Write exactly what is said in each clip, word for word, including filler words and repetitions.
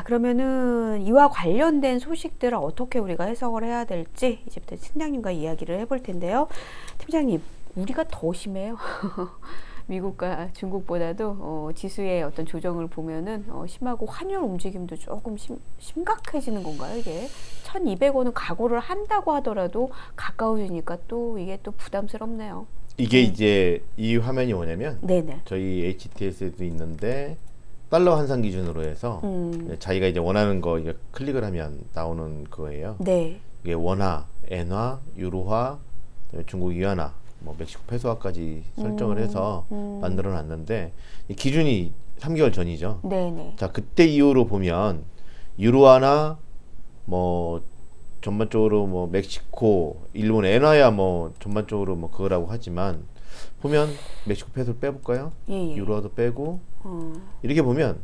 그러면은 이와 관련된 소식들을 어떻게 우리가 해석을 해야 될지 이제부터 팀장님과 이야기를 해볼 텐데요. 팀장님, 우리가 더 심해요. 미국과 중국보다도 어, 지수의 어떤 조정을 보면은 어, 심하고 환율 움직임도 조금 심, 심각해지는 건가요, 이게? 천이백 원은 각오를 한다고 하더라도 가까워지니까 또 이게 또 부담스럽네요. 이게 음. 이제 이 화면이 뭐냐면 네네. 저희 에이치티에스에도 있는데 달러 환산 기준으로 해서 음. 자기가 이제 원하는 거 이게 클릭을 하면 나오는 거예요. 네. 이게 원화, 엔화, 유로화, 중국 위안화, 뭐 멕시코 페소화까지 설정을 음. 해서 음. 만들어 놨는데 이 기준이 삼 개월 전이죠. 네네. 자, 그때 이후로 보면 유로화나 뭐 전반적으로 뭐 멕시코, 일본 엔화야 뭐 전반적으로 뭐 그거라고 하지만 보면 멕시코 페소를 빼볼까요? 예, 예. 유로화도 빼고 어. 이렇게 보면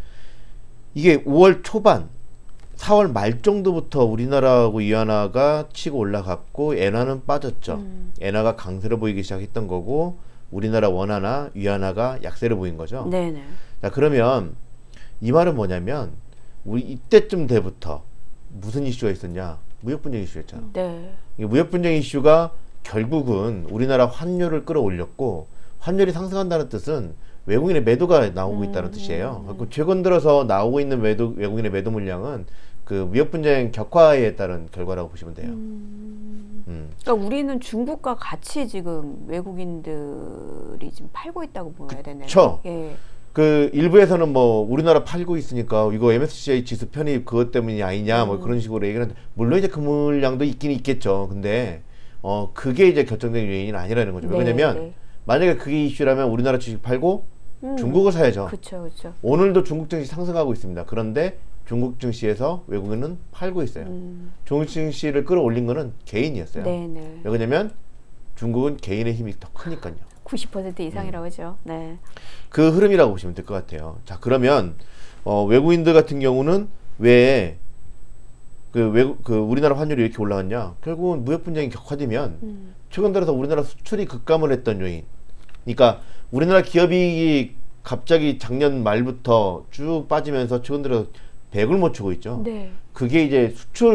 이게 오월 초반, 사월 말 정도부터 우리나라하고 위안화가 치고 올라갔고 엔화는 빠졌죠. 음. 엔화가 강세를 보이기 시작했던 거고 우리나라 원화나 위안화가 약세를 보인 거죠. 네네. 자, 그러면 이 말은 뭐냐면 우리 이때쯤 돼부터 무슨 이슈가 있었냐? 무역 분쟁 이슈였잖아. 네. 이 무역 분쟁 이슈가 결국은 우리나라 환율을 끌어올렸고 환율이 상승한다는 뜻은 외국인의 매도가 나오고 있다는 음, 뜻이에요. 음. 그 최근 들어서 나오고 있는 매도, 외국인의 매도 물량은 그 무역 분쟁 격화에 따른 결과라고 보시면 돼요. 음. 음. 그러니까 우리는 중국과 같이 지금 외국인들이 지금 팔고 있다고 보아야 되네요. 그쵸. 예. 그 일부에서는 뭐 우리나라 팔고 있으니까 이거 엠에스시아이 지수 편입 그것 때문이 아니냐 뭐 음. 그런 식으로 얘기를 하는데 물론 이제 그 물량도 있긴 있겠죠. 근데 어 그게 이제 결정적인 요인은 아니라는 거죠. 네, 왜냐면 네. 만약에 그게 이슈라면 우리나라 주식 팔고 음. 중국을 사야죠. 그렇죠, 그렇죠. 오늘도 중국 증시 상승하고 있습니다. 그런데 중국 증시에서 외국인은 팔고 있어요. 음. 중국 증시를 끌어올린 거는 개인이었어요. 네, 네. 왜냐면 중국은 개인의 힘이 더 크니까요. 구십 퍼센트 이상이라고 음. 하죠. 네. 그 흐름이라고 보시면 될 것 같아요. 자, 그러면 어, 외국인들 같은 경우는 왜 그 외국 그 우리나라 환율이 이렇게 올라갔냐? 결국은 무역 분쟁이 격화되면 음. 최근 들어서 우리나라 수출이 급감을 했던 요인. 그러니까 우리나라 기업이 갑자기 작년 말부터 쭉 빠지면서 최근 들어 백을 못 치고 있죠. 네. 그게 이제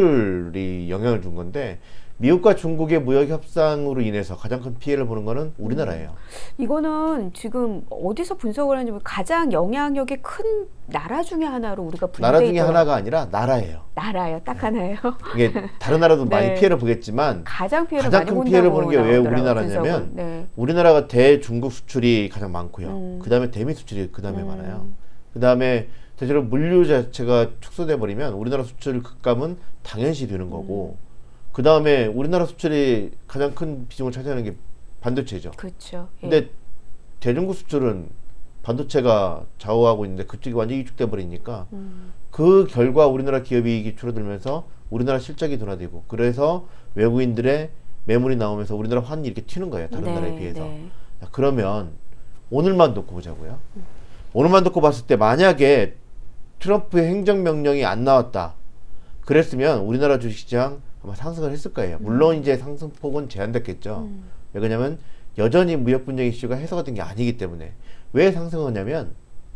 수출이 영향을 준 건데 미국과 중국의 무역 협상으로 인해서 가장 큰 피해를 보는 거는 우리나라예요. 이거는 지금 어디서 분석을 하는지 모르겠어요. 가장 영향력이 큰 나라 중에 하나로 우리가 분류돼 나라 중에 있더라고요. 하나가 아니라 나라예요. 나라예요. 딱 하나예요. 이게 다른 나라도 네. 많이 피해를 보겠지만 가장 피해를 가장 많이 큰 본다고 피해를 보는 게 왜 나오더라고요, 우리나라냐면 분석은. 네. 우리나라가 대중국 수출이 가장 많고요. 음. 그 다음에 대미 수출이 그 다음에 음. 많아요. 그 다음에 대체로 물류 자체가 축소돼 버리면 우리나라 수출 급감은 당연시 되는 거고 음. 그 다음에 우리나라 수출이 가장 큰 비중을 차지하는 게 반도체죠. 그렇죠. 예. 근데 대중국 수출은 반도체가 좌우하고 있는데 그쪽이 완전히 위축돼 버리니까 음. 그 결과 우리나라 기업이익이 줄어들면서 우리나라 실적이 둔화되고 그래서 외국인들의 매물이 나오면서 우리나라 환이 이렇게 튀는 거예요. 다른 네, 나라에 비해서. 네. 자, 그러면 오늘만 놓고 보자고요. 오늘만 놓고 봤을 때 만약에 트럼프의 행정명령이 안 나왔다. 그랬으면 우리나라 주식시장 아마 상승을 했을 거예요. 물론 이제 상승폭은 제한됐겠죠. 음. 왜 그러냐면 여전히 무역 분쟁 이슈가 해소가 된 게 아니기 때문에. 왜 상승하냐면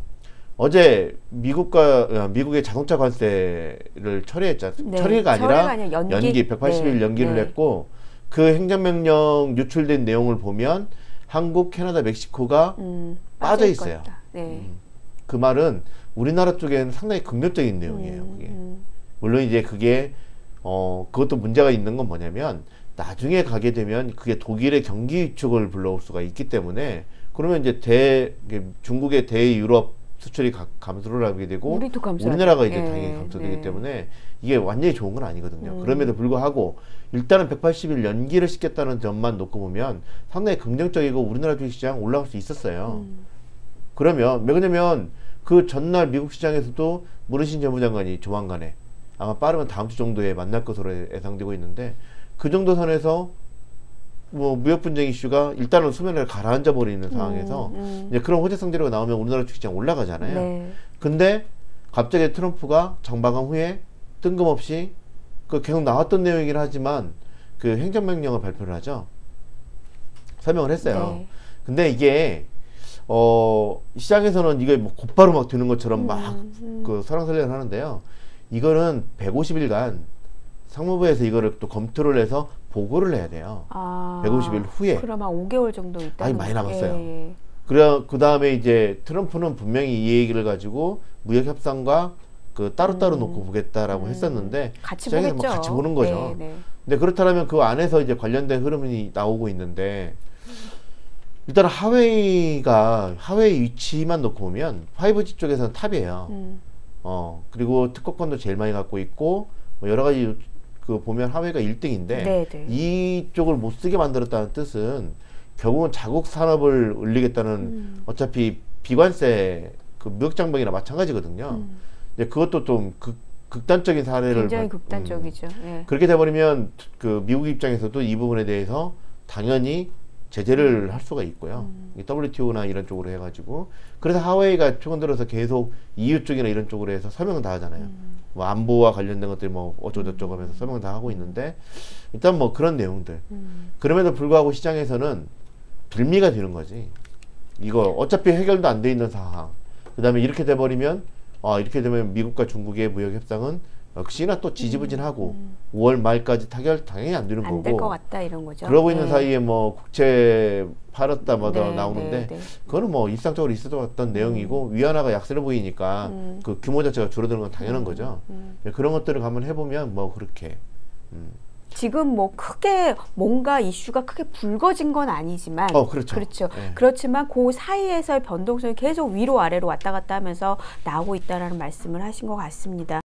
어제 미국과 어, 미국의 자동차 관세를 처리했잖아요. 네, 처리가 아니라 처리가 아니라 연기? 연기 백팔십 일 네, 연기를 네. 했고 그 행정명령 유출된 내용을 보면 한국, 캐나다, 멕시코가 음, 빠져 빠질 있어요. 거다. 네. 음. 그 말은 우리나라 쪽에는 상당히 긍정적인 내용이에요. 음, 그게. 음. 물론 이제 그게 어 그것도 문제가 있는 건 뭐냐면 나중에 가게 되면 그게 독일의 경기 위축을 불러올 수가 있기 때문에 그러면 이제 대 중국의 대유럽 수출이 가, 감소를 하게 되고 우리도 감소하죠. 우리나라가 이제 예, 당연히 감소되기 네. 때문에 이게 완전히 좋은 건 아니거든요. 음. 그럼에도 불구하고 일단은 백팔십 일 연기를 시켰다는 점만 놓고 보면 상당히 긍정적이고 우리나라 주식시장 올라갈 수 있었어요. 음. 그러면 왜냐면 그 전날 미국 시장에서도 문희신 재무장관이 조만간에 아마 빠르면 다음 주 정도에 만날 것으로 예상되고 있는데 그 정도 선에서 뭐 무역 분쟁 이슈가 일단은 수면을 가라앉아 버리는 상황에서 음, 음. 이제 그런 호재성 재료가 나오면 우리나라 주식시장 올라가잖아요. 네. 근데 갑자기 트럼프가 정방한 후에 뜬금없이 그 계속 나왔던 내용이긴 하지만 그 행정명령을 발표를 하죠. 설명을 했어요. 네. 근데 이게 어, 시장에서는 이게 뭐 곧바로 막 되는 것처럼 막 음. 그 설왕설래를 하는데요. 이거는 백오십 일간 상무부에서 이거를 또 검토를 해서 보고를 해야 돼요. 아, 백오십 일 후에. 그럼 한 오 개월 정도 있다. 아니, 많이 남았어요. 예, 예. 그래, 그 다음에 이제 트럼프는 분명히 이 얘기를 가지고 무역 협상과 그 따로따로 음. 놓고 보겠다라고 음. 했었는데 같이 시장에서 보겠죠. 뭐 같이 보는 거죠. 네, 네. 근데 그렇다면 그 안에서 이제 관련된 흐름이 나오고 있는데 일단 하웨이가 하웨이 위치만 놓고 보면 파이브지 쪽에서는 탑이에요. 음. 어 그리고 특허권도 제일 많이 갖고 있고 뭐 여러 가지 그 보면 하웨이가 일 등인데 네, 네. 이쪽을 못 쓰게 만들었다는 뜻은 결국은 자국 산업을 올리겠다는 음. 어차피 비관세 그 무역장벽이나 마찬가지거든요. 음. 근데 그것도 좀 극, 극단적인 사례를 굉장히 봐- 극단적이죠. 예. 음, 그렇게 돼버리면 그 미국 입장에서도 이 부분에 대해서 당연히 제재를 할 수가 있고요. 음. 이 더블유티오나 이런 쪽으로 해가지고 그래서 하웨이가 최근 들어서 계속 이유 쪽이나 이런 쪽으로 해서 서명을 다 하잖아요. 음. 뭐 안보와 관련된 것들 뭐 어쩌고저쩌고 하면서 서명을 다 하고 있는데 일단 뭐 그런 내용들. 음. 그럼에도 불구하고 시장에서는 빌미가 되는 거지. 이거 어차피 해결도 안 돼 있는 상황. 그 다음에 이렇게 돼버리면 아 이렇게 되면 미국과 중국의 무역 협상은 역시나 또 지지부진하고 음. 오월 말까지 타결 당연히 안 되는 안 될 것 거고. 같다 이런 거죠. 그러고 있는 네. 사이에 뭐 국채 팔았다 뭐다 네, 나오는데 네, 네. 그거는 뭐 일상적으로 있었던 내용이고 위안화가 약세를 보이니까 음. 그 규모 자체가 줄어드는 건 당연한 음. 거죠. 음. 그런 것들을 한번 해보면 뭐 그렇게 음. 지금 뭐 크게 뭔가 이슈가 크게 불거진 건 아니지만 어 그렇죠. 그렇죠. 네. 그렇지만 그 사이에서의 변동성이 계속 위로 아래로 왔다 갔다 하면서 나오고 있다라는 말씀을 하신 것 같습니다.